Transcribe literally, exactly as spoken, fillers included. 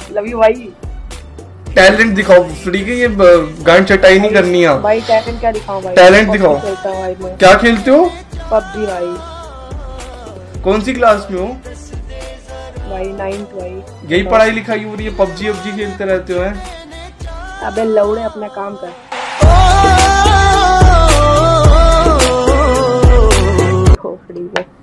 Love you भाई। Talent दिखाओ, free के ये गांड चटाई नहीं करनी है भाई। टैलेंट क्या दिखाऊं भाई? टैलेंट दिखाओ। खेलता हूं भाई मैं। क्या खेलते हो? पबजी भाई। कौन सी क्लास में हो भाई? नाइन्थ भाई। यही पढ़ाई लिखाई हो रही है, पबजी पबजी खेलते रहते हो? हैं अबे लौड़े अपना काम कर। खोपड़ी में